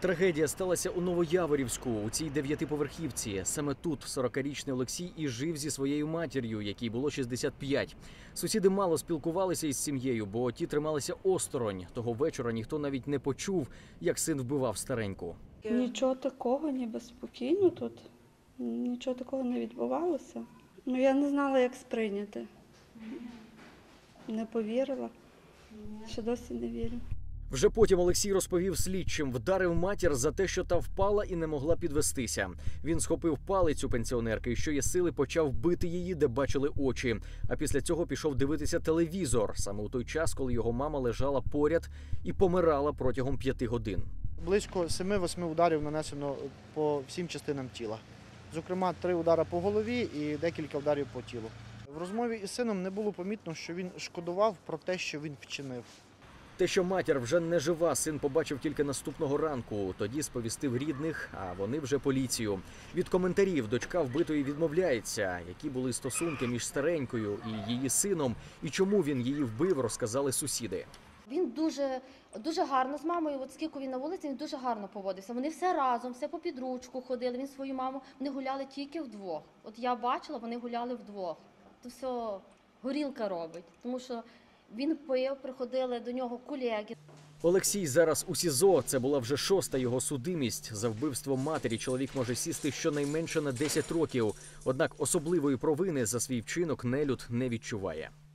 Трагедія сталася у Новояворівську, у цій 9-поверхівці. Саме тут 40-річний Олексій і жив зі своєю матір'ю, якій було 65. Сусіди мало спілкувалися із сім'єю, бо ті трималися осторонь. Того вечора ніхто навіть не почув, як син вбивав стареньку. Нічого такого, ніби спокійно тут. Нічого такого не відбувалося. Я не знала, як сприйняти. Не повірила. Ще досі не вірю. Вже потім Олексій розповів слідчим, вдарив матір за те, що та впала і не могла підвестися. Він схопив палицю пенсіонерки і щоєсили почав бити її, де бачили очі. А після цього пішов дивитися телевізор, саме у той час, коли його мама лежала поряд і помирала протягом 5 годин. Близько 7-8 ударів нанесено по всім частинам тіла. Зокрема, 3 удари по голові і декілька ударів по тілу. В розмові із сином не було помітно, що він шкодував про те, що він вчинив. Те, що матір вже не жива, син побачив тільки наступного ранку. Тоді сповістив рідних, а вони вже поліцію. Від коментарів дочка вбитої відмовляється. Які були стосунки між старенькою і її сином, і чому він її вбив, розказали сусіди. Він дуже гарно з мамою, от скільки він на вулиці, він дуже гарно поводився. Вони все разом, все по підручку ходили, він свою маму, вони гуляли тільки вдвох. От я бачила, вони гуляли вдвох. То все горілка робить, тому що він пив, приходили до нього колеги. Олексій зараз у СІЗО. Це була вже 6-та його судимість. За вбивство матері чоловік може сісти щонайменше на 10 років. Однак особливої провини за свій вчинок нелюд не відчуває.